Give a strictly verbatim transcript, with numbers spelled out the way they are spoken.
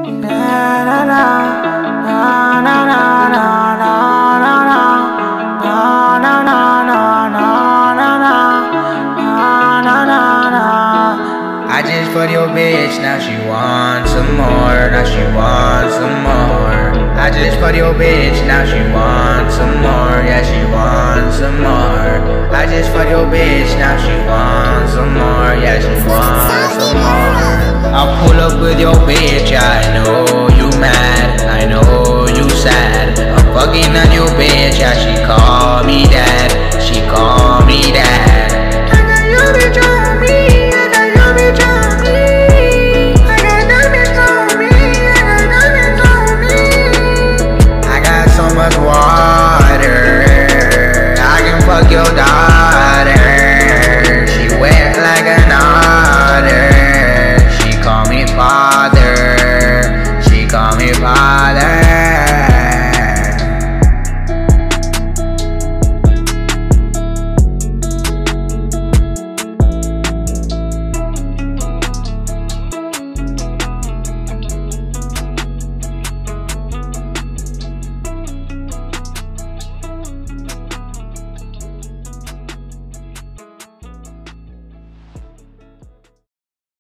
I just fucked your bitch, now she wants some more, now she wants some more. I just fucked your bitch, now she wants some more, yeah she wants some more. I just fucked your bitch, now she wants some more, yeah she wants some more. I'll pull up with your bitch, yeah,